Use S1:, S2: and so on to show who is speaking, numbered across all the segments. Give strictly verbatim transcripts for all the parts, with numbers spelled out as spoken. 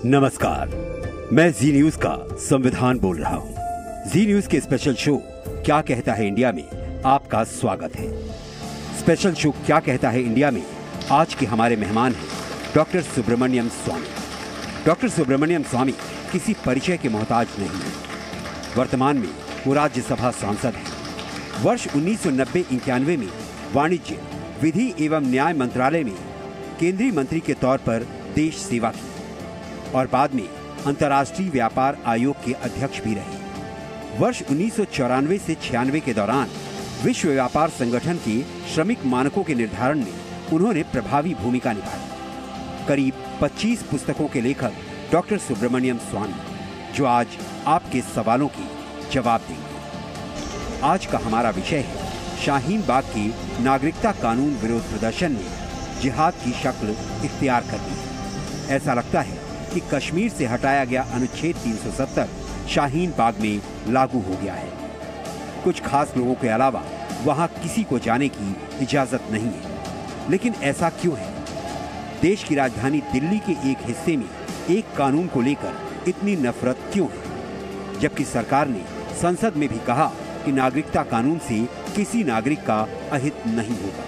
S1: नमस्कार, मैं जी न्यूज का संविधान बोल रहा हूँ। जी न्यूज के स्पेशल शो क्या कहता है इंडिया में आपका स्वागत है। स्पेशल शो क्या कहता है इंडिया में आज के हमारे मेहमान हैं डॉक्टर सुब्रमण्यम स्वामी। डॉक्टर सुब्रमण्यम स्वामी किसी परिचय के मोहताज नहीं है। वर्तमान में वो राज्यसभा सांसद हैं। वर्ष उन्नीस सौ नब्बे इक्यानवे में वाणिज्य, विधि एवं न्याय मंत्रालय में केंद्रीय मंत्री के तौर पर देश सेवा की और बाद में अंतर्राष्ट्रीय व्यापार आयोग के अध्यक्ष भी रहे। वर्ष उन्नीस सौ चौरानवे से छियानवे के दौरान विश्व व्यापार संगठन के श्रमिक मानकों के निर्धारण में उन्होंने प्रभावी भूमिका निभाई। करीब पच्चीस पुस्तकों के लेखक डॉक्टर सुब्रमण्यम स्वामी, जो आज आपके सवालों के जवाब देंगे। आज का हमारा विषय है शाहीन बाग के नागरिकता कानून विरोध प्रदर्शन ने जिहाद की शक्ल इख्तियार कर ली। ऐसा लगता है कि कश्मीर से हटाया गया अनुच्छेद तीन सौ सत्तर शाहीन बाग में लागू हो गया है। कुछ खास लोगों के अलावा वहां किसी को जाने की इजाजत नहीं है। लेकिन ऐसा क्यों है? देश की राजधानी दिल्ली के एक हिस्से में एक कानून को लेकर इतनी नफरत क्यों है, जबकि सरकार ने संसद में भी कहा कि नागरिकता कानून से किसी नागरिक का अहित नहीं होगा।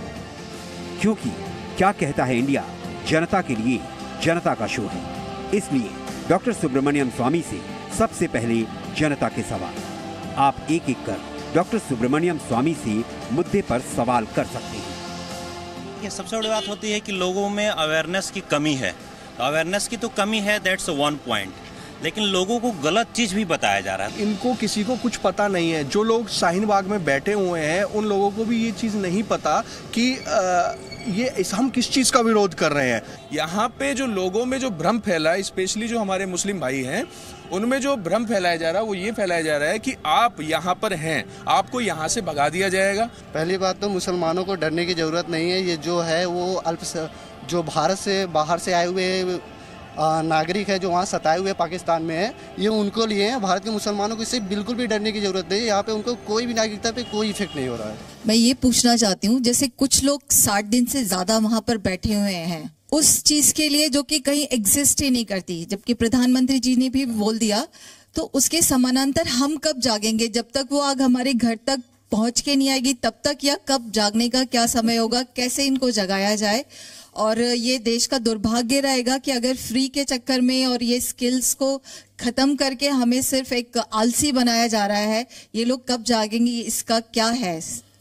S1: क्योंकि क्या कहता है इंडिया जनता के लिए जनता का शो है, इसलिए डॉक्टर सुब्रमण्यम स्वामी से सबसे पहले जनता के सवाल। आप एक एक कर डॉक्टर सुब्रमण्यम स्वामी से मुद्दे पर सवाल कर सकते हैं।
S2: ये सबसे बड़ी बात होती है कि लोगों में अवेयरनेस की कमी है। अवेयरनेस की तो कमी है, दैट्स वन पॉइंट, लेकिन लोगों को गलत चीज भी बताया जा रहा है।
S3: इनको किसी को कुछ पता नहीं है। जो लोग शाहीन बाग में बैठे हुए हैं उन लोगों को भी ये चीज नहीं पता कि आ, ये इस हम किस चीज का विरोध कर रहे हैं।
S4: यहाँ पे जो लोगों में जो भ्रम फैला है, स्पेशली जो हमारे मुस्लिम भाई हैं, उनमें जो भ्रम फैलाया जा रहा है वो ये फैलाया जा रहा है कि आप यहाँ पर हैं, आपको यहाँ से भगा दिया जाएगा।
S5: पहली बात तो मुसलमानों को डरने की जरूरत नहीं है। ये जो है वो अल्प जो भारत से बाहर से आए हुए नागरिक है जो वहाँ सताए हुए पाकिस्तान में है, ये उनको लिए हैं। भारत के मुसलमानों को इससे बिल्कुल भी डरने की जरूरत नहीं है। यहाँ पे उनको कोई भी नागरिकता पे कोई इफेक्ट नहीं हो रहा है।
S6: मैं ये पूछना चाहती हूँ, जैसे कुछ लोग साठ दिन से ज्यादा वहाँ पर बैठे हुए हैं उस चीज के लिए जो कि कहीं एग्जिस्ट ही नहीं करती, जबकि प्रधानमंत्री जी ने भी बोल दिया, तो उसके समानांतर हम कब जागेंगे? जब तक वो आग हमारे घर तक पहुंच के नहीं आएगी तब तक, या कब जागने का क्या समय होगा? कैसे इनको जगाया जाए? और ये देश का दुर्भाग्य रहेगा कि अगर फ्री के चक्कर में और ये स्किल्स को खत्म करके हमें सिर्फ एक आलसी बनाया जा रहा है। ये लोग कब जागेंगे, इसका क्या है?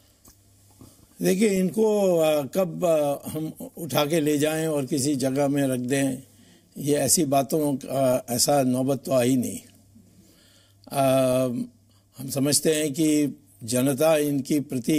S7: देखिए, इनको कब हम उठा के ले जाएं और किसी जगह में रख दें, ये ऐसी बातों का ऐसा नौबत तो आई नहीं। आ, हम समझते हैं कि जनता इनकी प्रति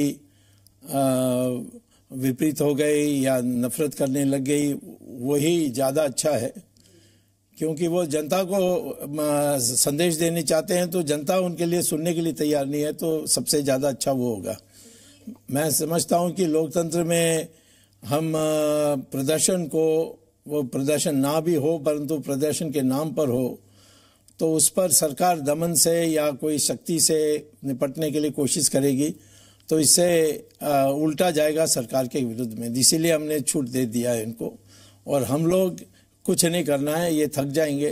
S7: आ, विपरीत हो गई या नफरत करने लग गई, वही ज़्यादा अच्छा है। क्योंकि वो जनता को संदेश देने चाहते हैं तो जनता उनके लिए सुनने के लिए तैयार नहीं है, तो सबसे ज़्यादा अच्छा वो होगा। मैं समझता हूँ कि लोकतंत्र में हम प्रदर्शन को, वो प्रदर्शन ना भी हो परंतु प्रदर्शन के नाम पर हो, तो उस पर सरकार दमन से या कोई शक्ति से निपटने के लिए कोशिश करेगी तो इससे उल्टा जाएगा सरकार के विरुद्ध में। इसीलिए हमने छूट दे दिया है इनको, और हम लोग कुछ नहीं करना है, ये थक जाएंगे।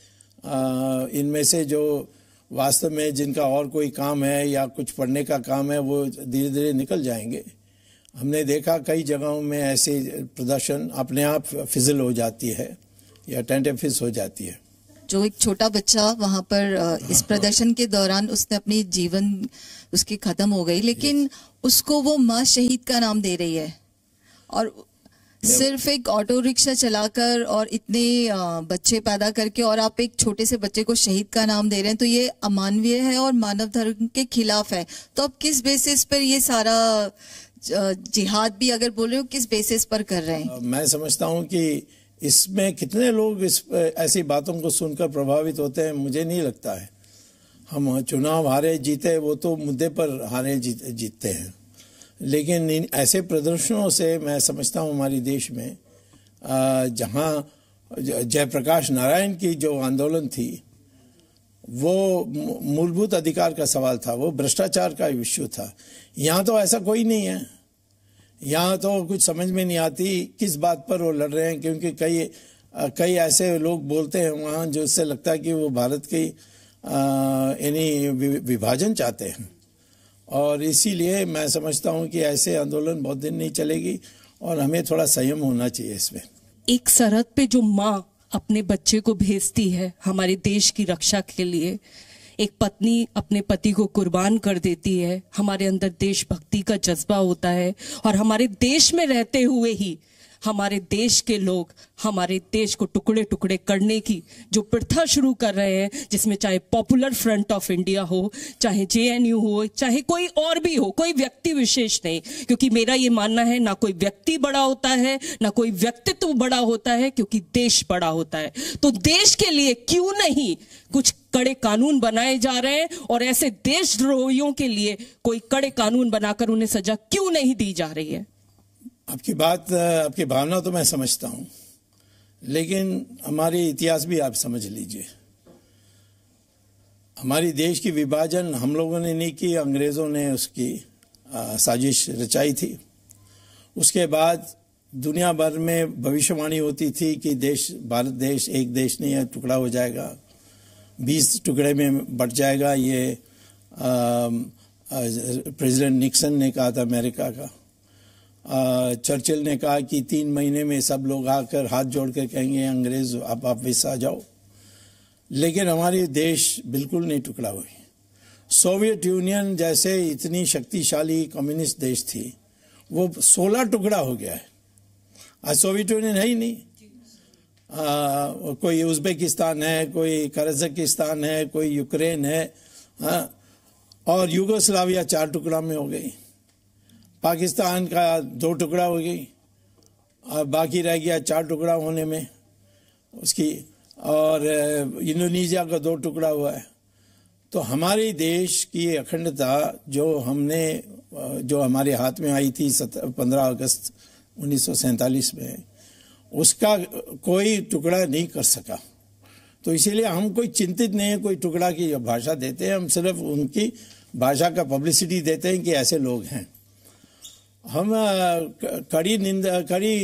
S7: इनमें से जो वास्तव में जिनका और कोई काम है या कुछ पढ़ने का काम है वो धीरे धीरे निकल जाएंगे। हमने देखा कई जगहों में ऐसे प्रदर्शन अपने आप फिजल हो जाती है या टेंटेफिस हो जाती है।
S6: जो एक छोटा बच्चा वहां पर इस प्रदर्शन के दौरान उसने अपनी जीवन उसकी खत्म हो गई, लेकिन उसको वो माँ शहीद का नाम दे रही है, और सिर्फ एक ऑटो रिक्शा चलाकर और इतने बच्चे पैदा करके और आप एक छोटे से बच्चे को शहीद का नाम दे रहे हैं, तो ये अमानवीय है और मानव धर्म के खिलाफ है। तो अब किस बेसिस पर ये सारा जिहाद भी अगर बोल रहे हो, किस बेसिस पर कर रहे हैं?
S7: मैं समझता हूँ कि इसमें कितने लोग इस ऐसी बातों को सुनकर प्रभावित होते हैं, मुझे नहीं लगता है। हम चुनाव हारे जीते वो तो मुद्दे पर हारे जीत, जीतते हैं, लेकिन इन ऐसे प्रदर्शनों से मैं समझता हूँ हमारे देश में जहाँ जयप्रकाश नारायण की जो आंदोलन थी वो मूलभूत अधिकार का सवाल था, वो भ्रष्टाचार का इश्यू था। यहाँ तो ऐसा कोई नहीं है। यहाँ तो कुछ समझ में नहीं आती किस बात पर वो लड़ रहे हैं, क्योंकि कई कई ऐसे लोग बोलते हैं वहाँ जो इससे लगता है कि वो भारत की यानी विभाजन चाहते हैं, और इसीलिए मैं समझता हूँ कि ऐसे आंदोलन बहुत दिन नहीं चलेगी और हमें थोड़ा संयम होना चाहिए इसमें।
S8: एक सरहद पे जो माँ अपने बच्चे को भेजती है हमारे देश की रक्षा के लिए, एक पत्नी अपने पति को कुर्बान कर देती है, हमारे अंदर देशभक्ति का जज्बा होता है, और हमारे देश में रहते हुए ही हमारे देश के लोग हमारे देश को टुकड़े टुकड़े करने की जो प्रथा शुरू कर रहे हैं, जिसमें चाहे पॉपुलर फ्रंट ऑफ इंडिया हो, चाहे जे एन यू हो, चाहे कोई और भी हो, कोई व्यक्ति विशेष नहीं, क्योंकि मेरा ये मानना है ना कोई व्यक्ति बड़ा होता है ना कोई व्यक्तित्व बड़ा होता है, क्योंकि देश बड़ा होता है। तो देश के लिए क्यों नहीं कुछ कड़े कानून बनाए जा रहे हैं, और ऐसे देशद्रोहियों के लिए कोई कड़े कानून बनाकर उन्हें सजा क्यों नहीं दी जा रही है?
S7: आपकी बात, आपकी भावना तो मैं समझता हूँ, लेकिन हमारे इतिहास भी आप समझ लीजिए। हमारी देश की विभाजन हम लोगों ने नहीं की, अंग्रेज़ों ने उसकी साजिश रचाई थी। उसके बाद दुनिया भर में भविष्यवाणी होती थी कि देश, भारत देश एक देश नहीं है, टुकड़ा हो जाएगा, बीस टुकड़े में बट जाएगा। ये प्रेसिडेंट निक्सन ने कहा था अमेरिका का। चर्चिल ने कहा कि तीन महीने में सब लोग आकर हाथ जोड़ कर कहेंगे अंग्रेज आप वापस आ जाओ, लेकिन हमारे देश बिल्कुल नहीं टुकड़ा हुई। सोवियत यूनियन जैसे इतनी शक्तिशाली कम्युनिस्ट देश थी, वो सोलह टुकड़ा हो गया है। आज सोवियत यूनियन है ही नहीं। आ, कोई उज़्बेकिस्तान है, कोई कजाकिस्तान है, कोई यूक्रेन है, हाँ, और यूगोस्लाविया चार टुकड़ा में हो गई। पाकिस्तान का दो टुकड़ा हो गई और बाकी रह गया चार टुकड़ा होने में उसकी, और इंडोनेशिया का दो टुकड़ा हुआ है। तो हमारे देश की अखंडता जो हमने जो हमारे हाथ में आई थी पंद्रह अगस्त उन्नीस सौ सैंतालीस में, उसका कोई टुकड़ा नहीं कर सका। तो इसीलिए हम कोई चिंतित नहीं है कोई टुकड़ा की भाषा देते हैं, हम सिर्फ उनकी भाषा का पब्लिसिटी देते हैं कि ऐसे लोग हैं। हम कड़ी निंदा, कड़ी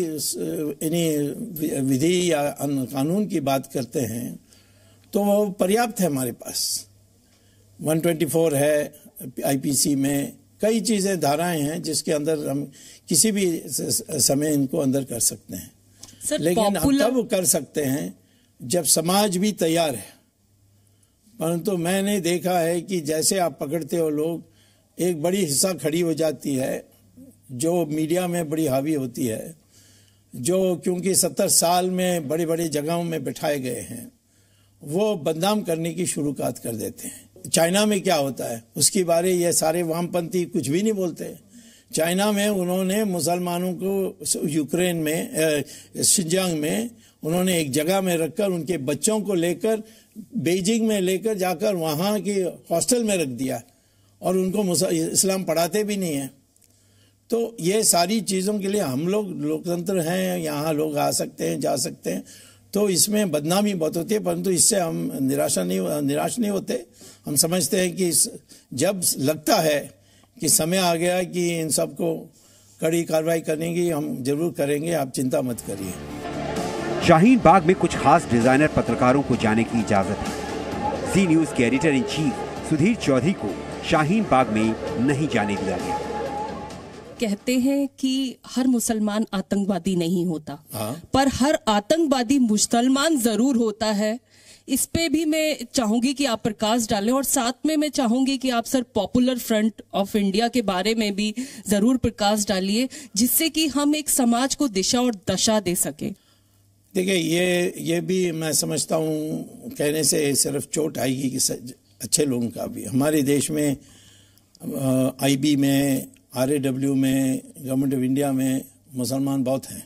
S7: यानी विधि या कानून की बात करते हैं तो वो पर्याप्त है हमारे पास। एक सौ चौबीस है आईपीसी में, कई चीज़ें, धाराएं हैं जिसके अंदर हम किसी भी समय इनको अंदर कर सकते हैं। सर, लेकिन हम तब कर सकते हैं जब समाज भी तैयार है। परंतु मैंने देखा है कि जैसे आप पकड़ते हो लोग, एक बड़ी हिस्सा खड़ी हो जाती है जो मीडिया में बड़ी हावी होती है, जो क्योंकि सत्तर साल में बड़े बड़े जगहों में बिठाए गए हैं, वो बदनाम करने की शुरुआत कर देते हैं। चाइना में क्या होता है उसकी बारे ये सारे वामपंथी कुछ भी नहीं बोलते। चाइना में उन्होंने मुसलमानों को यूक्रेन में, शिंजांग में उन्होंने एक जगह में रखकर उनके बच्चों को लेकर बीजिंग में लेकर जाकर वहाँ की हॉस्टल में रख दिया, और उनको इस्लाम पढ़ाते भी नहीं है। तो ये सारी चीज़ों के लिए हम लोग लोकतंत्र हैं, यहाँ लोग आ सकते हैं, जा सकते हैं, तो इसमें बदनामी बहुत होती है। परंतु इससे हम निराशा नहीं निराश नहीं होते। हम समझते हैं कि जब लगता है कि समय आ गया कि इन सब को कड़ी कार्रवाई करने की, हम जरूर करेंगे, आप चिंता मत करिए।
S1: शाहीन बाग में कुछ खास डिजाइनर पत्रकारों को जाने की इजाजत है। जी न्यूज के editor in chief Sudhir Chaudhary को शाहीन बाग में नहीं जाने दिया गया।
S8: कहते हैं कि हर मुसलमान आतंकवादी नहीं होता,
S7: हाँ।
S8: पर हर आतंकवादी मुसलमान जरूर होता है। इस पे भी मैं चाहूंगी कि आप प्रकाश डालें, और साथ में मैं चाहूंगी कि आप sir popular front of India के बारे में भी जरूर प्रकाश डालिए, जिससे कि हम एक समाज को दिशा और दशा दे सके।
S7: देखिए, ये ये भी मैं समझता हूँ कहने से सिर्फ चोट आएगी कि अच्छे लोगों का भी हमारे देश में, आईबी में, आरएडब्ल्यू में, गवर्नमेंट ऑफ इंडिया में मुसलमान बहुत हैं,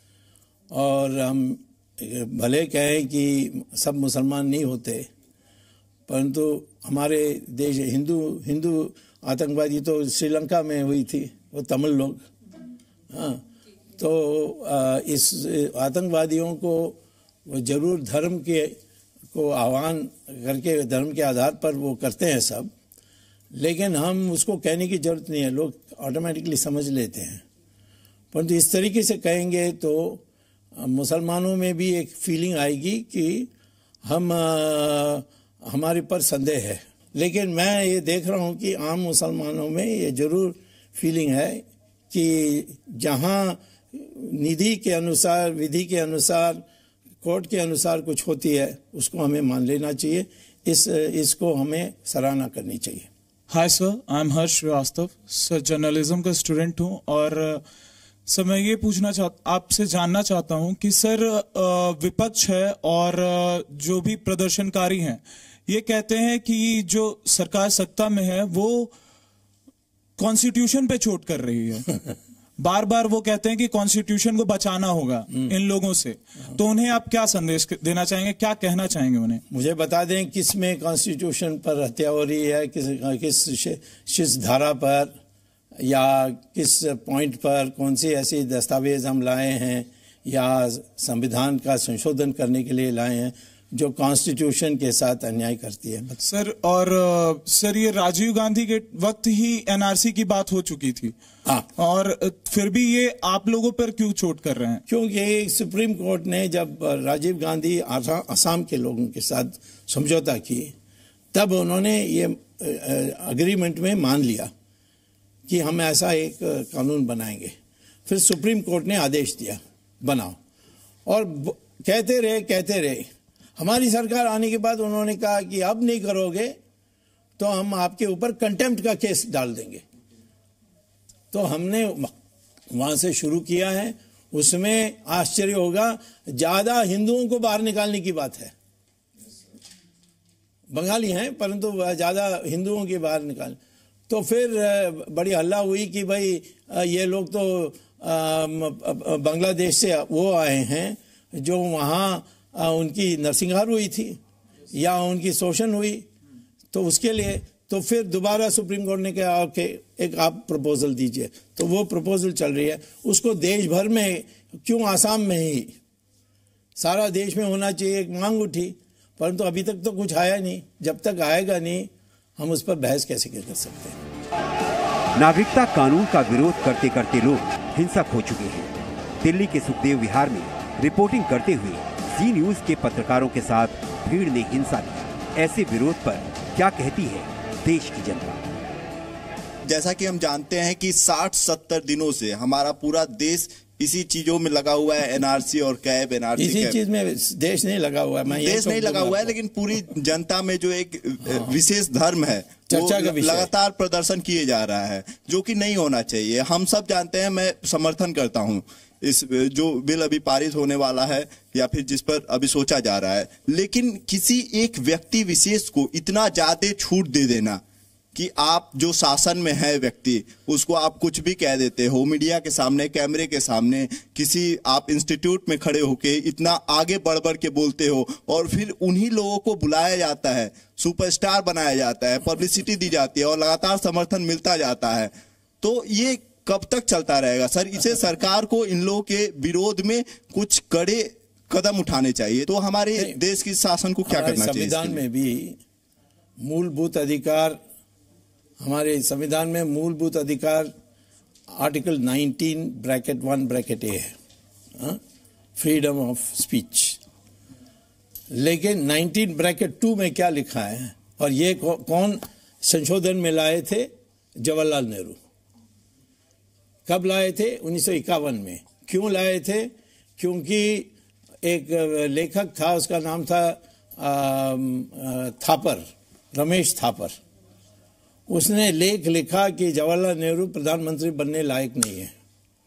S7: और हम भले कहें कि सब मुसलमान नहीं होते, परंतु हमारे देश हिंदू हिंदू आतंकवादी तो श्रीलंका में हुई थी, वो तमिल लोग, हाँ। तो इस आतंकवादियों को वो जरूर धर्म के को आह्वान करके धर्म के आधार पर वो करते हैं सब, लेकिन हम उसको कहने की जरूरत नहीं है, लोग ऑटोमेटिकली समझ लेते हैं। परंतु इस तरीके से कहेंगे तो मुसलमानों में भी एक फीलिंग आएगी कि हम आ, हमारे पर संदेह है। लेकिन मैं ये देख रहा हूँ कि आम मुसलमानों में ये जरूर फीलिंग है कि जहाँ निधि के अनुसार, विधि के अनुसार, कोर्ट के अनुसार कुछ होती है, उसको हमें मान लेना चाहिए। इस इसको हमें सराहना करनी चाहिए।
S9: Hi sir, I am Harsh Srivastava. Sir, journalism का स्टूडेंट हूँ और सर मैं ये पूछना चाहता आपसे जानना चाहता हूँ कि सर विपक्ष है और जो भी प्रदर्शनकारी हैं ये कहते हैं कि जो सरकार सत्ता में है वो कॉन्स्टिट्यूशन पे चोट कर रही है। बार बार वो कहते हैं कि कॉन्स्टिट्यूशन को बचाना होगा इन लोगों से। तो उन्हें आप क्या संदेश देना चाहेंगे, क्या कहना चाहेंगे उन्हें?
S7: मुझे बता दें किस में कॉन्स्टिट्यूशन पर हत्या हो रही है, किस किस किस धारा पर या किस पॉइंट पर, कौन सी ऐसी दस्तावेज हम लाए हैं या संविधान का संशोधन करने के लिए लाए हैं जो कॉन्स्टिट्यूशन के साथ अन्याय करती है।
S9: सर, और सर ये राजीव गांधी के वक्त ही एनआरसी की बात हो चुकी थी।
S7: हाँ,
S9: और फिर भी ये आप लोगों पर क्यों चोट कर रहे हैं?
S7: क्योंकि सुप्रीम कोर्ट ने जब राजीव गांधी असम के लोगों के साथ समझौता की तब उन्होंने ये अग्रीमेंट में मान लिया कि हम ऐसा एक कानून बनाएंगे। फिर सुप्रीम कोर्ट ने आदेश दिया बनाओ, और कहते रहे कहते रहे हमारी सरकार आने के बाद उन्होंने कहा कि अब नहीं करोगे तो हम आपके ऊपर कंटेम्प्ट का केस डाल देंगे। तो हमने वहां से शुरू किया है। उसमें आश्चर्य होगा, ज्यादा हिंदुओं को बाहर निकालने की बात है। बंगाली हैं परंतु ज्यादा हिंदुओं के बाहर निकाल। तो फिर बड़ी हल्ला हुई कि भाई ये लोग तो बांग्लादेश से वो आए हैं जो वहाँ उनकी नरसंहार हुई थी या उनकी शोषण हुई, तो उसके लिए तो फिर दोबारा सुप्रीम कोर्ट ने कहा कि एक आप प्रपोजल दीजिए। तो वो प्रपोजल चल रही है, उसको देश भर में क्यों आसाम में ही, सारा देश में होना चाहिए, एक मांग उठी, परंतु अभी तक तो कुछ आया नहीं। जब तक आएगा नहीं हम उस पर बहस कैसे कर सकते हैं।
S1: नागरिकता कानून का विरोध करते करते लोग हिंसक हो चुके हैं। दिल्ली के सुखदेव विहार में रिपोर्टिंग करते हुए जी न्यूज के पत्रकारों के साथ भीड़ ने हिंसा की। ऐसे विरोध पर क्या कहती है देश की जनता?
S10: जैसा कि हम जानते हैं कि साठ सत्तर दिनों से हमारा पूरा देश इसी चीजों में लगा हुआ है, एनआरसी और कैब एनआरसी।
S7: इसी चीज में देश नहीं लगा हुआ है, मैं
S10: देश नहीं लगा हुआ है, लेकिन पूरी जनता में जो एक विशेष धर्म है चर्चा का विषय लगातार प्रदर्शन किए जा रहा है, जो कि नहीं होना चाहिए। हम सब जानते हैं, मैं समर्थन करता हूं इस जो बिल अभी पारित होने वाला है या फिर जिस पर अभी सोचा जा रहा है, लेकिन किसी एक व्यक्ति विशेष को इतना ज्यादा छूट दे देना कि आप जो शासन में है व्यक्ति उसको आप कुछ भी कह देते हो, मीडिया के सामने, कैमरे के सामने, किसी आप इंस्टीट्यूट में खड़े होके इतना आगे बढ़ बढ़ के बोलते हो, और फिर उन्हीं लोगों को बुलाया जाता है, सुपरस्टार बनाया जाता है, पब्लिसिटी दी जाती है और लगातार समर्थन मिलता जाता है। तो ये कब तक चलता रहेगा सर? इसे सरकार को इन लोगों के विरोध में कुछ कड़े कदम उठाने चाहिए। तो हमारे देश की शासन को क्या करना चाहिए?
S7: संविधान में भी मूलभूत अधिकार, हमारे संविधान में मूलभूत अधिकार article nineteen bracket one bracket A है, फ्रीडम ऑफ स्पीच। लेकिन नाइनटीन ब्रैकेट टू में क्या लिखा है, और ये कौन संशोधन में लाए थे? जवाहरलाल नेहरू। कब लाए थे? उन्नीस सौ इक्यावन में। क्यों लाए थे? क्योंकि एक लेखक था, उसका नाम था आ, आ, थापर, रमेश थापर। उसने लेख लिखा कि जवाहरलाल नेहरू प्रधानमंत्री बनने लायक नहीं है।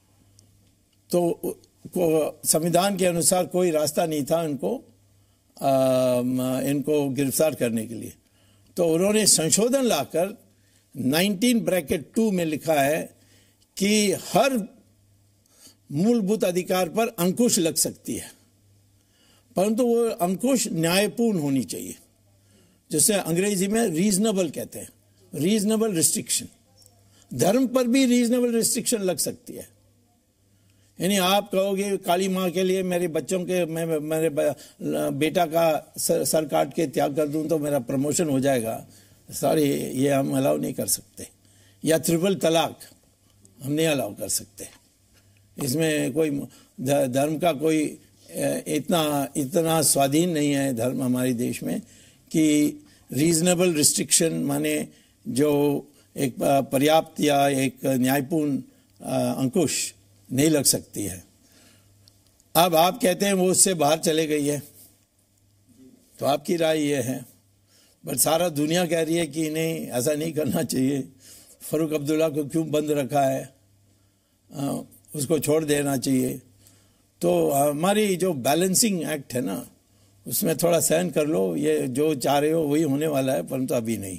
S7: तो संविधान के अनुसार कोई रास्ता नहीं था इनको आ, इनको गिरफ्तार करने के लिए। तो उन्होंने संशोधन लाकर नाइनटीन ब्रैकेट टू में लिखा है कि हर मूलभूत अधिकार पर अंकुश लग सकती है, परंतु वो अंकुश न्यायपूर्ण होनी चाहिए, जिसे अंग्रेजी में रीजनेबल कहते हैं, रीजनेबल रिस्ट्रिक्शन। धर्म पर भी रीजनेबल रिस्ट्रिक्शन लग सकती है। यानी आप कहोगे काली माँ के लिए मेरे बच्चों के मैं मेरे बेटा का सर, सर काट के त्याग कर दूं तो मेरा प्रमोशन हो जाएगा, सॉरी ये हम अलाउ नहीं कर सकते। या ट्रिपल तलाक हम नहीं अलाउ कर सकते, इसमें कोई धर्म का कोई इतना इतना स्वाधीन नहीं है धर्म हमारे देश में कि रीजनेबल रिस्ट्रिक्शन माने जो एक पर्याप्त या एक न्यायपूर्ण अंकुश नहीं लग सकती है। अब आप कहते हैं वो उससे बाहर चले गई है, तो आपकी राय ये है, बट सारा दुनिया कह रही है कि नहीं ऐसा नहीं करना चाहिए, फ़ारूक अब्दुल्ला को क्यों बंद रखा है, आ, उसको छोड़ देना चाहिए। तो हमारी जो बैलेंसिंग एक्ट है ना, उसमें थोड़ा सहन कर लो, ये जो चाह रहे हो वही होने वाला है, परंतु अभी नहीं।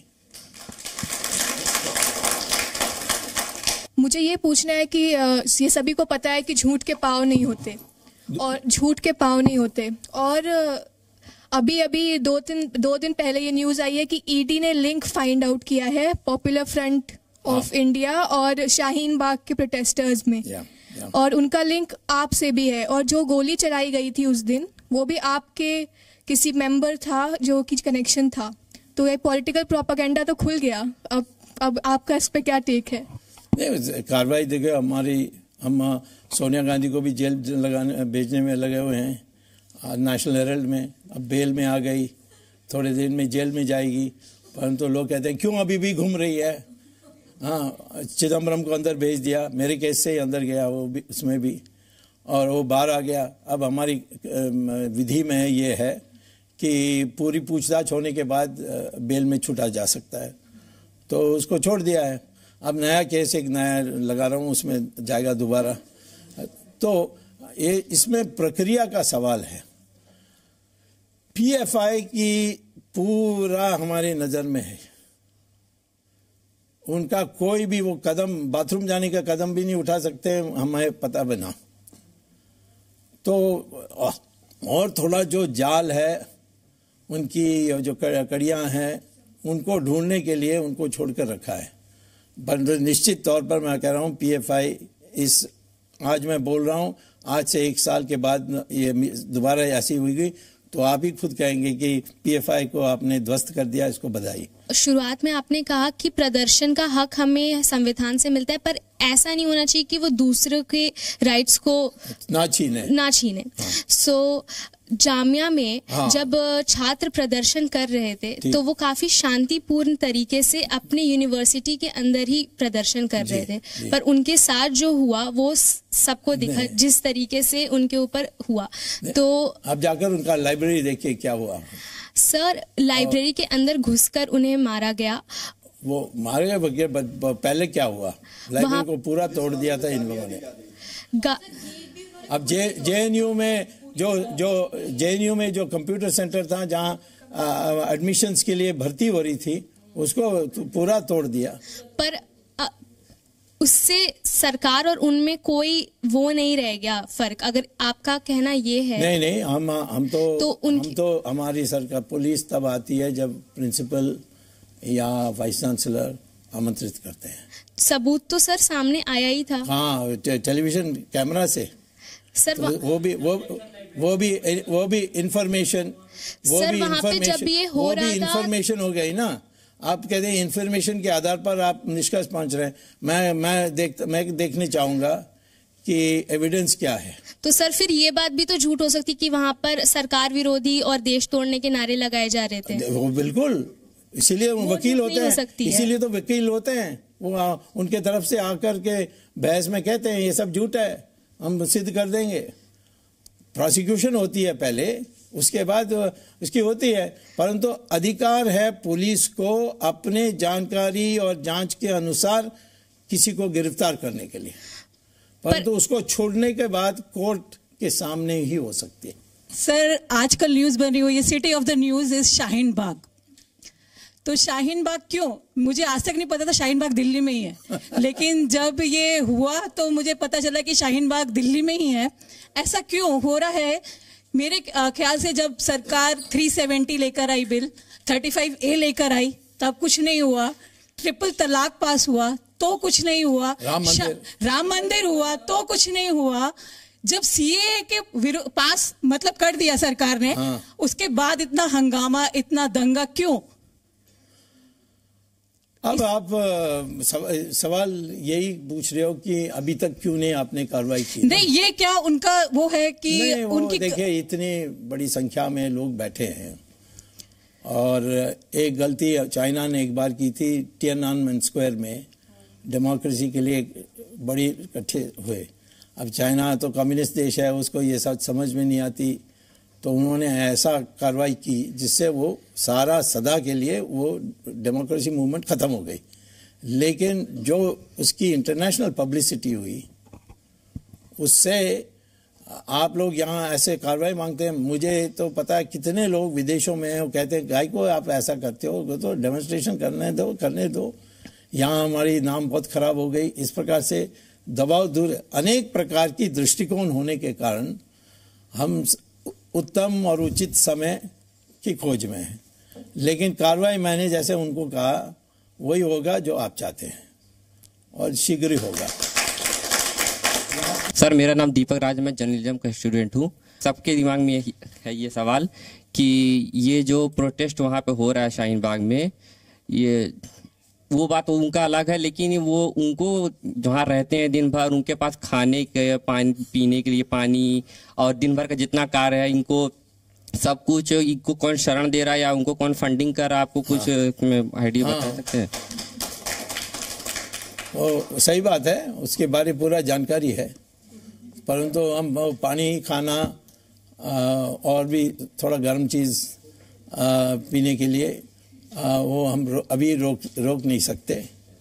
S11: मुझे ये पूछना है कि ये सभी को पता है कि झूठ के पाँव नहीं होते और झूठ के पाँव नहीं होते और अभी अभी दो दिन दो दिन पहले ये न्यूज़ आई है कि ईडी ने लिंक फाइंड आउट किया है पॉपुलर फ्रंट ऑफ इंडिया और शाहीन बाग के प्रोटेस्टर्स में, yeah, yeah. और उनका लिंक आपसे भी है, और जो गोली चलाई गई थी उस दिन वो भी आपके किसी मेंबर था जो कि कनेक्शन था। तो ये पॉलिटिकल प्रोपेगेंडा तो खुल गया। अब अब आपका इस पे क्या टेक है?
S7: नहीं, कार्रवाई देखिए हमारी, हम सोनिया गांधी को भी जेल लगाने भेजने में लगे हुए हैं, नेशनल हेराल्ड में, अब बेल में आ गई, थोड़े दिन में जेल में जाएगी, परंतु लोग कहते हैं क्यों अभी भी घूम रही है। हाँ, चिदम्बरम को अंदर भेज दिया, मेरे केस से ही अंदर गया वो भी, उसमें भी, और वो बाहर आ गया। अब हमारी विधि में ये है कि पूरी पूछताछ होने के बाद बेल में छूटा जा सकता है, तो उसको छोड़ दिया है। अब नया केस एक नया लगा रहा हूँ, उसमें जाएगा दोबारा। तो ये इसमें प्रक्रिया का सवाल है। पीएफआई की पूरा हमारी नज़र में है, उनका कोई भी वो कदम, बाथरूम जाने का कदम भी नहीं उठा सकते हमें पता बना। तो और थोड़ा जो जाल है उनकी, जो कड़ियाँ हैं, उनको ढूंढने के लिए उनको छोड़कर रखा है। पर निश्चित तौर पर मैं कह रहा हूँ पीएफआई इस, आज मैं बोल रहा हूँ, आज से एक साल के बाद ये दोबारा ऐसी हुई गई तो आप ही खुद कहेंगे कि पीएफआई को आपने ध्वस्त कर दिया, इसको बधाई।
S12: शुरुआत में आपने कहा कि प्रदर्शन का हक हमें संविधान से मिलता है, पर ऐसा नहीं होना चाहिए कि वो दूसरों के राइट्स को
S7: ना छीने
S12: ना छीने हाँ। सो जामिया में हाँ। जब छात्र प्रदर्शन कर रहे थे तो वो काफी शांतिपूर्ण तरीके से अपने यूनिवर्सिटी के अंदर ही प्रदर्शन कर रहे थे, पर उनके साथ जो हुआ वो सबको दिखा जिस तरीके से उनके ऊपर हुआ। तो
S7: अब जाकर उनका लाइब्रेरी देखिए क्या हुआ
S12: सर, लाइब्रेरी के अंदर घुसकर उन्हें मारा गया।
S7: वो मारे गए, पहले क्या हुआ, लाइब्रेरी को पूरा तोड़ दिया था इन लोगों ने। अब जे जेएनयू में जो जो जेएनयू में जो कंप्यूटर सेंटर था जहाँ एडमिशन्स के लिए भर्ती हो रही थी, उसको पूरा तोड़ दिया। पर
S12: आ, उससे सरकार और उनमें कोई वो नहीं रह गया फर्क, अगर आपका कहना ये है।
S7: नहीं नहीं, हम हम तो, तो हम तो हमारी सरकार, पुलिस तब आती है जब प्रिंसिपल या वाइस चांसलर आमंत्रित करते हैं।
S12: सबूत तो सर सामने आया ही था।
S7: हाँ, टेलीविजन कैमरा से सर, तो वो भी वो वो भी वो भी इंफॉर्मेशन वो
S12: सर,
S7: भी
S12: इंफॉर्मेशन
S7: वो भी इंफॉर्मेशन हो गई ना। आप कहते हैं इंफॉर्मेशन के आधार पर आप निष्कर्ष पहुंच रहे हैं। मैं मैं देख मैं देखने चाहूंगा कि एविडेंस क्या है।
S12: तो सर फिर ये बात भी तो झूठ हो सकती कि वहां पर सरकार विरोधी और देश तोड़ने के नारे लगाए जा रहे थे।
S7: वो बिल्कुल, इसीलिए वकील होते हैं, इसीलिए तो वकील होते हैं। वो उनके तरफ से आकर के बहस में कहते हैं ये सब झूठ है, हम सिद्ध कर देंगे। प्रोसिक्यूशन होती है पहले, उसके बाद उसकी होती है, परंतु अधिकार है पुलिस को अपने जानकारी और जांच के अनुसार किसी को गिरफ्तार करने के लिए, परंतु पर... उसको छोड़ने के बाद कोर्ट के सामने ही हो सकती है।
S13: सर, आजकल न्यूज बन रही हुई है, city of the news is Shaheen Bagh. तो शाहीन बाग क्यों, मुझे आज तक नहीं पता था शाहीन बाग दिल्ली में ही है, लेकिन जब ये हुआ तो मुझे पता चला कि शाहीन बाग दिल्ली में ही है। ऐसा क्यों हो रहा है? मेरे ख्याल से जब सरकार तीन सौ सत्तर लेकर आई, बिल पैंतीस ए लेकर आई, तब कुछ नहीं हुआ। ट्रिपल तलाक पास हुआ तो कुछ नहीं हुआ।
S7: राम मंदिर
S13: राम मंदिर हुआ तो कुछ नहीं हुआ। जब सीए के पास मतलब कर दिया सरकार ने, हाँ। उसके बाद इतना हंगामा, इतना दंगा क्यों?
S7: अब आप सवाल यही पूछ रहे हो कि अभी तक क्यों नहीं आपने कार्रवाई की?
S13: नहीं, ये क्या उनका वो है कि
S7: नहीं, वो
S13: उनकी
S7: देखिए इतनी बड़ी संख्या में लोग बैठे हैं और एक गलती चाइना ने एक बार की थी टियाननमेन स्क्वायर में, डेमोक्रेसी के लिए बड़ी इकट्ठे हुए। अब चाइना तो कम्युनिस्ट देश है, उसको ये सब समझ में नहीं आती, तो उन्होंने ऐसा कार्रवाई की जिससे वो सारा सदा के लिए वो डेमोक्रेसी मूवमेंट ख़त्म हो गई। लेकिन जो उसकी इंटरनेशनल पब्लिसिटी हुई उससे आप लोग यहाँ ऐसे कार्रवाई मांगते हैं। मुझे तो पता है कितने लोग विदेशों में हैं, वो कहते हैं गाय को आप ऐसा करते हो तो डेमोन्स्ट्रेशन करने दो करने दो, यहाँ हमारी नाम बहुत ख़राब हो गई। इस प्रकार से दबाव दूर अनेक प्रकार की दृष्टिकोण होने के कारण हम उत्तम और उचित समय की खोज में है। लेकिन कार्रवाई मैंने जैसे उनको कहा वही होगा जो आप चाहते हैं और शीघ्र ही होगा।
S14: सर मेरा नाम दीपक राज, मैं जर्नलिज्म का स्टूडेंट हूँ। सबके दिमाग में है ये सवाल कि ये जो प्रोटेस्ट वहाँ पे हो रहा है शाहीन बाग में, ये वो बात उनका अलग है, लेकिन वो उनको जहाँ रहते हैं दिन भर उनके पास खाने के पानी पीने के लिए पानी और दिन भर का जितना कार्य है, इनको सब कुछ इनको कौन शरण दे रहा है या उनको कौन फंडिंग कर रहा है, आपको कुछ हाँ। आइडिया हाँ। बता सकते हैं?
S7: वो सही बात है, उसके बारे पूरा जानकारी है, परंतु हम पानी खाना और भी थोड़ा गर्म चीज़ पीने के लिए आ, वो हम रो, अभी रोक रोक नहीं सकते।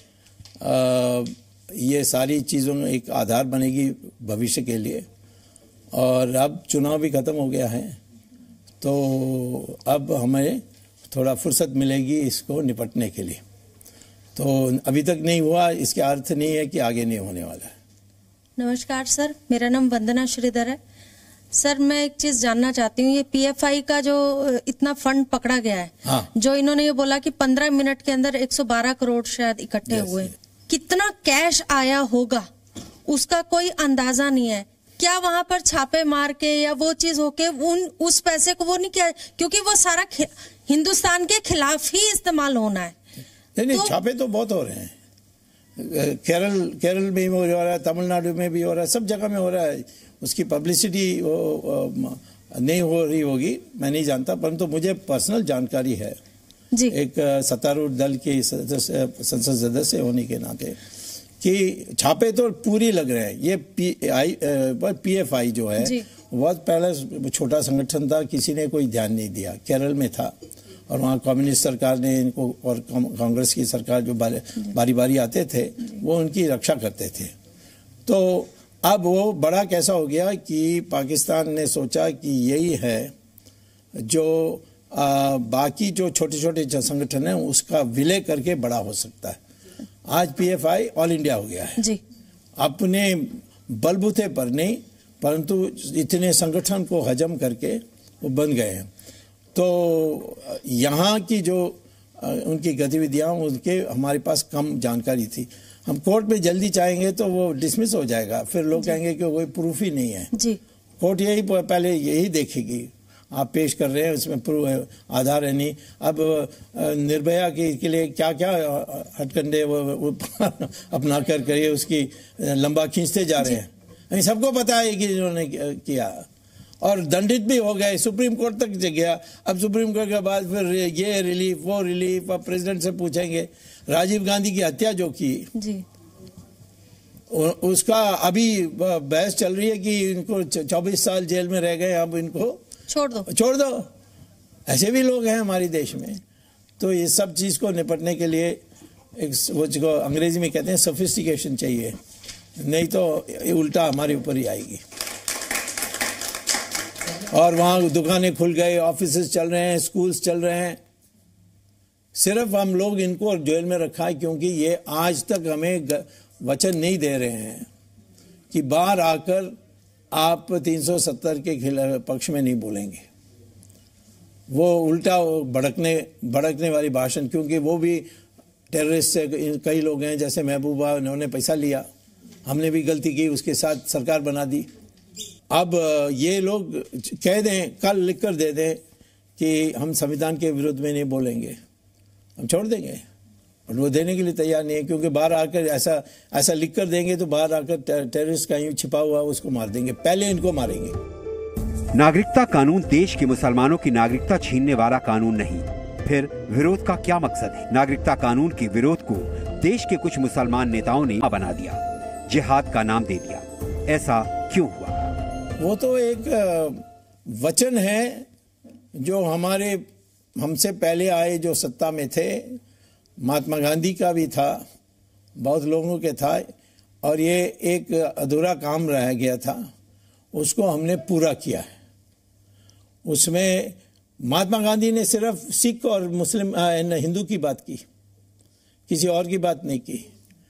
S7: आ, ये सारी चीज़ों में एक आधार बनेगी भविष्य के लिए। और अब चुनाव भी ख़त्म हो गया है तो अब हमें थोड़ा फुर्सत मिलेगी इसको निपटने के लिए। तो अभी तक नहीं हुआ इसका अर्थ नहीं है कि आगे नहीं होने वाला है।
S15: नमस्कार सर, मेरा नाम वंदना श्रीधर है। सर मैं एक चीज जानना चाहती हूँ, ये पीएफआई का जो इतना फंड पकड़ा गया है, हाँ। जो इन्होंने ये बोला कि पंद्रह मिनट के अंदर एक सौ बारह करोड़ शायद इकट्ठे हुए, कितना कैश आया होगा उसका कोई अंदाजा नहीं है। क्या वहां पर छापे मार के या वो चीज होके उन उस पैसे को वो नहीं किया, क्योंकि वो सारा हिंदुस्तान के खिलाफ ही इस्तेमाल होना है।
S7: नहीं नहीं तो, छापे तो बहुत हो रहे हैं, केरल केरल में भी हो रहा है, तमिलनाडु में भी हो रहा है, सब जगह में हो रहा है। उसकी पब्लिसिटी नहीं हो रही होगी, मैं नहीं जानता, परंतु तो मुझे पर्सनल जानकारी है जी। एक सत्तारूढ़ दल के संसद सदस्य होने के नाते कि छापे तो पूरी लग रहे हैं। ये P I P F I जो है बहुत पहले छोटा संगठन था, किसी ने कोई ध्यान नहीं दिया, केरल में था और वहाँ कम्युनिस्ट सरकार ने इनको और कांग्रेस की सरकार जो बारी बारी आते थे वो उनकी रक्षा करते थे। तो अब वो बड़ा कैसा हो गया कि पाकिस्तान ने सोचा कि यही है जो आ, बाकी जो छोटे छोटे संगठन हैं उसका विलय करके बड़ा हो सकता है। आज पीएफआई ऑल इंडिया हो गया है जी। अपने बलबूते पर नहीं परंतु इतने संगठन को हजम करके वो बन गए हैं। तो यहाँ की जो उनकी गतिविधियाँ उनके हमारे पास कम जानकारी थी। हम कोर्ट में जल्दी चाहेंगे तो वो डिसमिस हो जाएगा, फिर लोग कहेंगे कि कोई प्रूफ ही नहीं है जी। कोर्ट यही पहले यही देखेगी आप पेश कर रहे हैं उसमें प्रूफ है, आधार है नहीं। अब निर्भया के, के लिए क्या क्या हटकंडे वो, वो अपना कर कर उसकी लंबा खींचते जा रहे हैं। सबको पता है कि इन्होंने किया और दंडित भी हो गए, सुप्रीम कोर्ट तक गया। अब सुप्रीम कोर्ट के बाद फिर ये रिलीफ वो रिलीफ, अब प्रेसिडेंट से पूछेंगे। राजीव गांधी की हत्या जो की जी। उसका अभी बहस चल रही है कि इनको चौबीस साल जेल में रह गए, अब इनको
S15: छोड़ दो
S7: छोड़ दो। ऐसे भी लोग हैं हमारे देश में। तो ये सब चीज को निपटने के लिए एक वो जो अंग्रेजी में कहते हैं सोफिस्टिकेशन चाहिए, नहीं तो उल्टा हमारे ऊपर ही आएगी। और वहाँ दुकानें खुल गए, ऑफिसेस चल रहे हैं, स्कूल्स चल रहे हैं। सिर्फ हम लोग इनको जेल में रखा है क्योंकि ये आज तक हमें वचन नहीं दे रहे हैं कि बाहर आकर आप तीन सौ सत्तर के खिलाफ पक्ष में नहीं बोलेंगे। वो उल्टा भड़कने भड़कने वाली भाषण, क्योंकि वो भी टेररिस्ट से कई लोग हैं, जैसे महबूबा, उन्होंने पैसा लिया, हमने भी गलती की, उसके साथ सरकार बना दी। अब ये लोग कह दें, कल लिख कर दे दें कि हम संविधान के विरुद्ध में नहीं बोलेंगे, हम छोड़ देंगे। और वो देने के लिए तैयार नहीं है, क्योंकि बाहर आकर ऐसा ऐसा लिख कर देंगे तो बाहर आकर टेररिस्ट कहीं छिपा हुआ उसको मार देंगे, पहले इनको मारेंगे।
S1: नागरिकता कानून देश के मुसलमानों की नागरिकता छीनने वाला कानून नहीं, फिर विरोध का क्या मकसद है? नागरिकता कानून के विरोध को देश के कुछ मुसलमान नेताओं ने बना दिया, जिहाद का नाम दे दिया। ऐसा क्यों हुआ?
S7: वो तो एक वचन है जो हमारे हमसे पहले आए जो सत्ता में थे, महात्मा गांधी का भी था, बहुत लोगों के था, और ये एक अधूरा काम रह गया था, उसको हमने पूरा किया है। उसमें महात्मा गांधी ने सिर्फ सिख और मुस्लिम हिंदू की बात की, किसी और की बात नहीं की।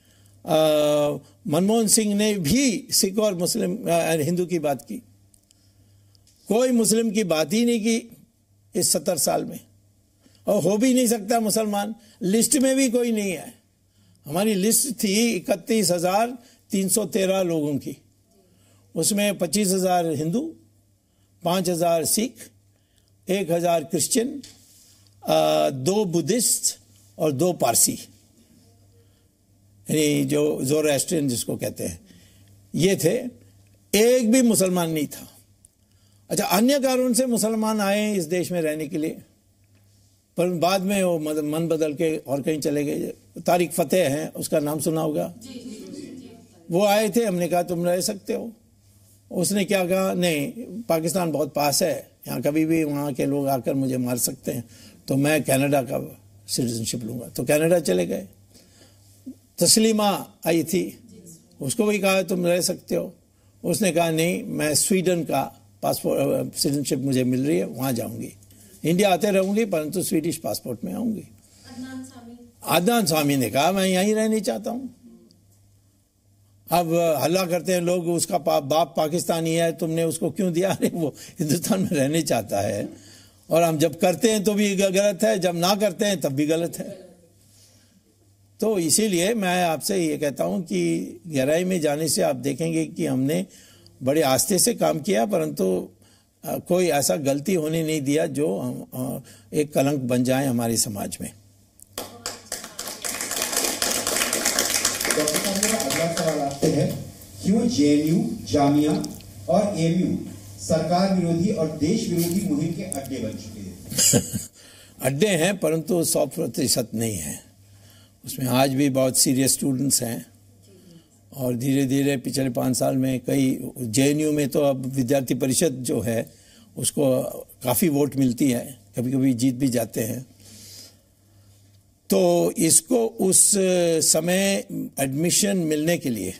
S7: मनमोहन सिंह ने भी सिख और मुस्लिम हिंदू की बात की, कोई मुस्लिम की बात ही नहीं की इस सत्तर साल में, और हो भी नहीं सकता मुसलमान। लिस्ट में भी कोई नहीं है। हमारी लिस्ट थी इकतीस हजार तीन सौ तेरह लोगों की, उसमें पच्चीस हजार हिंदू, पाँच हजार सिख, एक हजार क्रिश्चियन, दो बुद्धिस्ट और दो पारसी, यानी जो ज़ोरास्ट्रियन जिसको कहते हैं, ये थे। एक भी मुसलमान नहीं था। अच्छा, अन्य कारणों से मुसलमान आए इस देश में रहने के लिए, पर बाद में वो मन बदल के और कहीं चले गए। तारिक फतेह हैं, उसका नाम सुना होगा। वो आए थे, हमने कहा तुम रह सकते हो। उसने क्या कहा, नहीं, पाकिस्तान बहुत पास है, यहाँ कभी भी वहाँ के लोग आकर मुझे मार सकते हैं, तो मैं कनाडा का सिटीजनशिप लूँगा। तो कनाडा चले गए। तस्लीमा आई थी, उसको भी कहा तुम रह सकते हो। उसने कहा नहीं, मैं स्वीडन का पासपोर्ट सिटीजनशिप मुझे मिल रही है, वहाँ जाऊँगी, इंडिया आते रहूँगी परंतु स्वीडिश पासपोर्ट में आऊँगी। अदनान स्वामी ने कहा मैं यहीं रहना चाहता हूँ। अब हल्ला करते हैं लोग, उसका बाप पाकिस्तानी है, तुमने उसको क्यों दिया? अरे वो हिंदुस्तान में रहने चाहता है, और हम जब करते हैं तो भी गलत है, जब ना करते हैं तब भी गलत है। तो इसीलिए मैं आपसे ये कहता हूँ कि गहराई में जाने से आप देखेंगे कि हमने बड़े आस्ते से काम किया, परंतु कोई ऐसा गलती होने नहीं दिया जो एक कलंक बन जाए हमारे समाज में।
S16: अगला सवाल आपसे है, क्यों जेएनयू, जामिया और एएमयू सरकार विरोधी और देश विरोधी मुहिम के अड्डे बन चुके हैं?
S7: अड्डे हैं, परंतु सौ प्रतिशत नहीं है। उसमें आज भी बहुत सीरियस स्टूडेंट्स हैं, और धीरे धीरे पिछले पाँच साल में कई जेएनयू में तो अब विद्यार्थी परिषद जो है उसको काफ़ी वोट मिलती है, कभी कभी जीत भी जाते हैं। तो इसको उस समय एडमिशन मिलने के लिए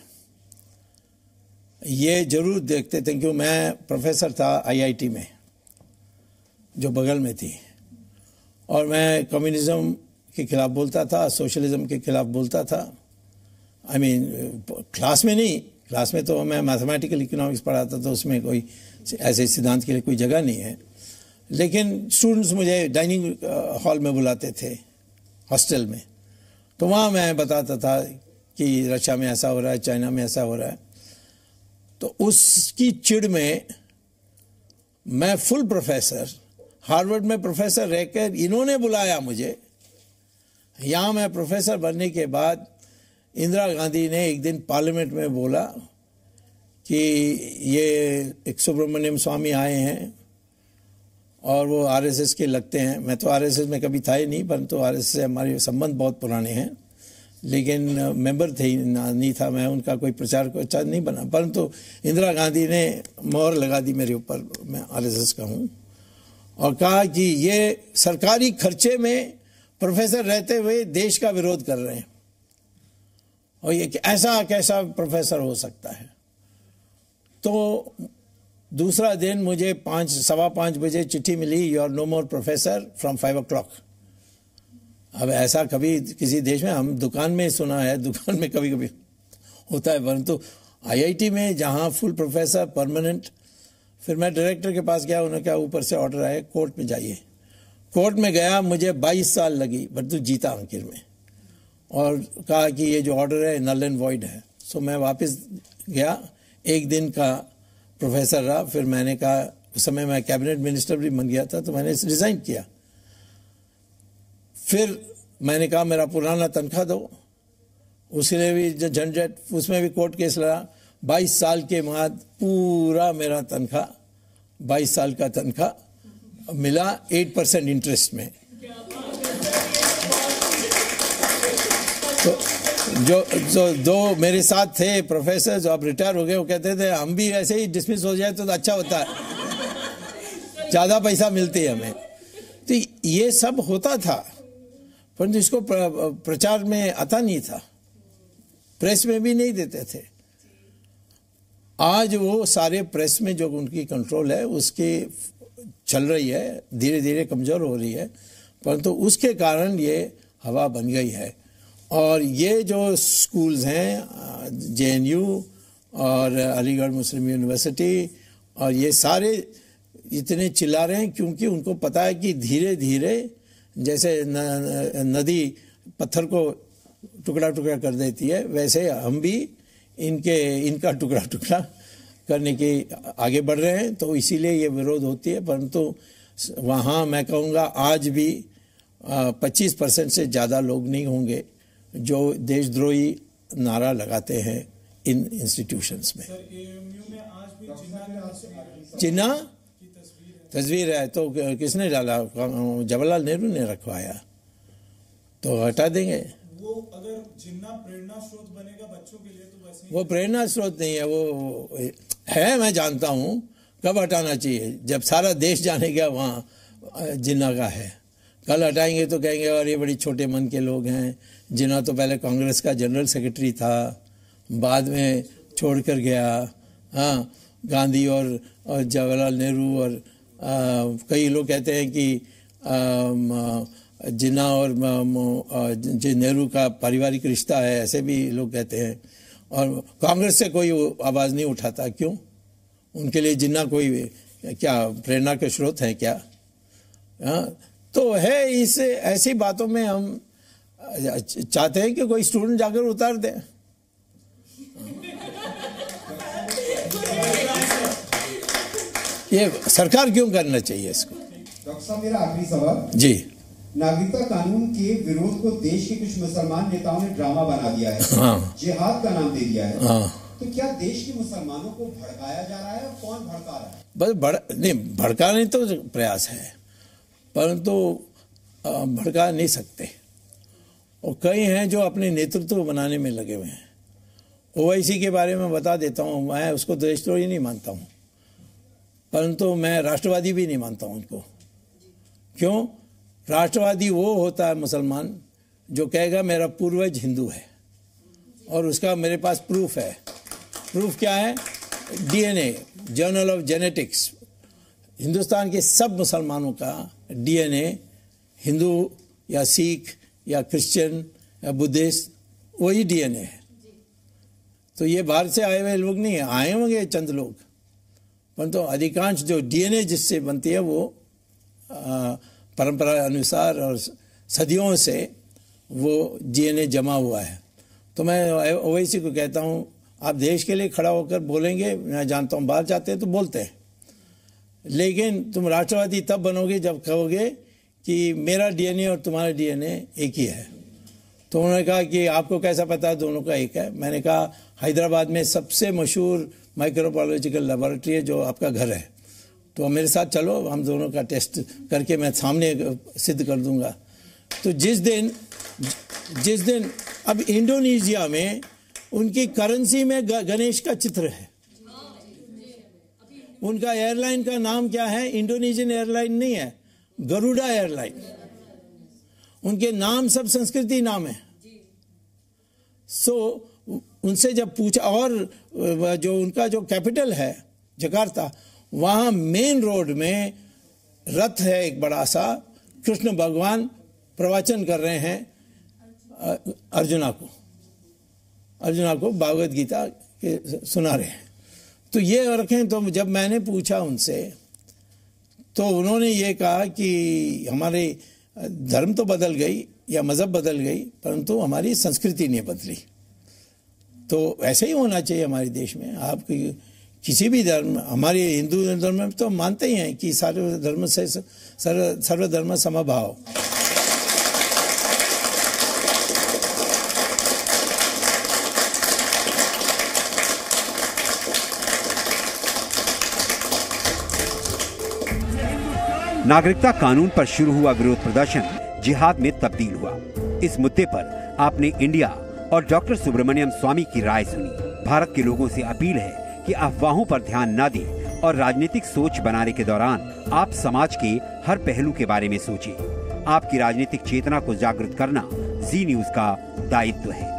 S7: ये जरूर देखते थे, क्योंकि मैं प्रोफेसर था आईआईटी में जो बगल में थी, और मैं कम्युनिज्म के खिलाफ बोलता था, सोशलिज्म के खिलाफ बोलता था। I I mean mean, class में नहीं, क्लास में तो मैं मैथमेटिकल इकोनॉमिक्स पढ़ाता था, तो उसमें कोई ऐसे सिद्धांत के लिए कोई जगह नहीं है। लेकिन स्टूडेंट्स मुझे डाइनिंग हॉल में बुलाते थे हॉस्टल में, तो वहाँ मैं बताता था कि रशिया में ऐसा हो रहा है, चाइना में ऐसा हो रहा है। तो उसकी चिढ़ में मैं फुल प्रोफेसर, हार्वर्ड में प्रोफेसर रहकर इन्होंने बुलाया मुझे। यहाँ मैं प्रोफेसर बनने के बाद इंदिरा गांधी ने एक दिन पार्लियामेंट में बोला कि ये एक सुब्रमण्यम स्वामी आए हैं और वो आरएसएस के लगते हैं। मैं तो आरएसएस में कभी था ही नहीं, परंतु आरएसएस से हमारे संबंध बहुत पुराने हैं, लेकिन मेंबर थे नहीं था मैं, उनका कोई प्रचार प्रचार नहीं बना। परंतु इंदिरा गांधी ने मोहर लगा दी मेरे ऊपर, मैं आरएसएस का हूँ, और कहा कि ये सरकारी खर्चे में प्रोफेसर रहते हुए देश का विरोध कर रहे हैं, और ये ऐसा कैसा प्रोफेसर हो सकता है। तो दूसरा दिन मुझे पाँच सवा पाँच बजे चिट्ठी मिली, you are no more professor from five o'clock. अब ऐसा कभी किसी देश में, हम दुकान में सुना है, दुकान में कभी कभी होता है, परंतु आईआईटी में जहाँ फुल प्रोफेसर परमानेंट। फिर मैं डायरेक्टर के पास गया, उन्होंने कहा ऊपर से ऑर्डर आया, कोर्ट में जाइए। कोर्ट में गया, मुझे बाईस साल लगी, परंतु जीता आखिर में, और कहा कि ये जो ऑर्डर है नल एंड वॉइड है। सो मैं वापस गया, एक दिन का प्रोफेसर रहा। फिर मैंने कहा, उस समय मैं कैबिनेट मिनिस्टर भी बन गया था, तो मैंने रिजाइन किया। फिर मैंने कहा मेरा पुराना तनख्वाह दो, उसने भी झंझट, उसमें भी कोर्ट केस लड़ा। बाईस साल के बाद पूरा मेरा तनख्वाह, बाईस साल का तनख्वाह मिला एट परसेंट इंटरेस्ट में। तो जो जो दो मेरे साथ थे प्रोफेसर जो अब रिटायर हो गए, वो कहते थे हम भी ऐसे ही डिसमिस हो जाए तो अच्छा होता है, ज़्यादा पैसा मिलती है हमें। तो ये सब होता था, परंतु इसको प्रचार में आता नहीं था, प्रेस में भी नहीं देते थे। आज वो सारे प्रेस में जो उनकी कंट्रोल है उसकी चल रही है, धीरे धीरे कमज़ोर हो रही है, परंतु उसके कारण ये हवा बन गई है। और ये जो स्कूल्स हैं, जे एन यू और अलीगढ़ मुस्लिम यूनिवर्सिटी, और ये सारे इतने चिल्ला रहे हैं क्योंकि उनको पता है कि धीरे धीरे जैसे न, नदी पत्थर को टुकड़ा टुकड़ा कर देती है, वैसे हम भी इनके इनका टुकड़ा टुकड़ा करने के आगे बढ़ रहे हैं। तो इसीलिए ये विरोध होती है। परंतु वहाँ मैं कहूँगा आज भी पच्चीस परसेंट से ज़्यादा लोग नहीं होंगे जो देशद्रोही नारा लगाते हैं इन इंस्टीट्यूशंस में। चिन्हा तस्वीर है तो किसने डाला? जवाहरलाल नेहरू ने रखवाया, तो हटा देंगे।
S9: वो अगर जिन्ना प्रेरणा स्रोत बनेगा बच्चों के लिए तो वैसे
S7: वो प्रेरणा स्रोत नहीं है, वो है, मैं जानता हूँ। कब हटाना चाहिए? जब सारा देश जानेगा वहाँ जिन्ना का है। कल हटाएंगे तो कहेंगे और ये बड़ी छोटे मन के लोग हैं। जिन्ना तो पहले कांग्रेस का जनरल सेक्रेटरी था, बाद में छोड़ कर गया। हाँ, गांधी और, और जवाहरलाल नेहरू और आ, कई लोग कहते हैं कि जिन्ना और जो नेहरू का पारिवारिक रिश्ता है, ऐसे भी लोग कहते हैं। और कांग्रेस से कोई आवाज़ नहीं उठाता, क्यों? उनके लिए जिन्ना कोई क्या प्रेरणा के स्रोत हैं क्या? हाँ, तो है। इस ऐसी बातों में हम चाहते हैं कि कोई स्टूडेंट जाकर उतार दे। ये सरकार क्यों करना चाहिए इसको?
S16: डॉक्टर साहब, मेरा आखिरी सवाल
S7: जी।
S16: नागरिकता कानून के विरोध को देश के कुछ मुसलमान नेताओं ने ड्रामा बना दिया है,
S7: हाँ।
S16: जिहाद का नाम दे दिया है।
S7: हाँ।
S16: तो क्या देश के मुसलमानों को भड़काया जा रहा है और कौन भड़का रहा है?
S7: बस भड़ नहीं भड़काने तो प्रयास है, परंतु भड़का नहीं सकते। और कई हैं जो अपने नेतृत्व बनाने में लगे हुए हैं। ओवैसी के बारे में बता देता हूँ, मैं उसको देशद्रोही नहीं मानता हूँ, परंतु मैं राष्ट्रवादी भी नहीं मानता हूँ उनको। क्यों? राष्ट्रवादी वो होता है मुसलमान जो कहेगा मेरा पूर्वज हिंदू है, और उसका मेरे पास प्रूफ है। प्रूफ क्या है? DNA, journal of genetics. Hindustan के सब मुसलमानों का डीएनए, हिंदू या सिख या क्रिश्चियन या बुद्धिस्ट, वही डीएनए है। तो ये बाहर से आए हुए लोग नहीं है, आए होंगे चंद लोग, परंतु तो अधिकांश जो डीएनए जिससे बनती है वो आ, परंपरा अनुसार और सदियों से वो डीएनए जमा हुआ है। तो मैं ओवैसी को कहता हूँ, आप देश के लिए खड़ा होकर बोलेंगे, मैं जानता हूँ बाहर जाते हैं तो बोलते हैं, लेकिन तुम राष्ट्रवादी तब बनोगे जब कहोगे कि मेरा डीएनए और तुम्हारा डीएनए एक ही है। तो उन्होंने कहा कि आपको कैसा पता दोनों का एक है? मैंने कहा हैदराबाद में सबसे मशहूर माइक्रोबायोलॉजिकल लेबोरेटरी है जो आपका घर है, तो मेरे साथ चलो, हम दोनों का टेस्ट करके मैं सामने सिद्ध कर दूंगा। तो जिस दिन जिस दिन अब इंडोनेशिया में उनकी करेंसी में गणेश का चित्र है। उनका एयरलाइन का नाम क्या है? इंडोनेशियन एयरलाइन नहीं है, गरुड़ा एयरलाइन। उनके नाम सब संस्कृति नाम है। सो उनसे जब पूछा, और जो उनका जो कैपिटल है जकार्ता, वहाँ मेन रोड में रथ है एक बड़ा सा, कृष्ण भगवान प्रवचन कर रहे हैं अर्जुना को अर्जुना को भागवत गीता के सुना रहे हैं। तो ये रखें। तो जब मैंने पूछा उनसे तो उन्होंने ये कहा कि हमारे धर्म तो बदल गई या मज़हब बदल गई, परंतु हमारी संस्कृति नहीं बदली। तो ऐसे ही होना चाहिए हमारे देश में। आप किसी भी धर्म, हमारे हिंदू धर्म में तो मानते ही हैं कि सर्व धर्म से सर्व सर्वधर्म समभाव।
S1: नागरिकता कानून पर शुरू हुआ विरोध प्रदर्शन जिहाद में तब्दील हुआ। इस मुद्दे पर आपने इंडिया और डॉक्टर सुब्रमण्यम स्वामी की राय सुनी। भारत के लोगों से अपील है कि अफवाहों पर ध्यान न दें और राजनीतिक सोच बनाने के दौरान आप समाज के हर पहलू के बारे में सोचें। आपकी राजनीतिक चेतना को जागृत करना जी न्यूज का दायित्व है।